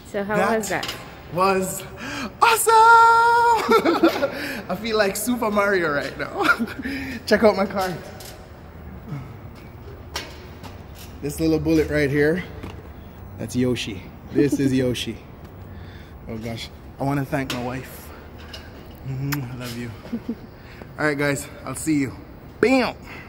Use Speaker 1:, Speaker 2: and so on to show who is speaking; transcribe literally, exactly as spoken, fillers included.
Speaker 1: So how
Speaker 2: that
Speaker 1: was that?
Speaker 2: Was awesome! I feel like Super Mario right now. Check out my card. This little bullet right here, that's Yoshi. This is Yoshi. Oh gosh, I want to thank my wife. Mm-hmm. I love you. All right guys, I'll see you. Bam!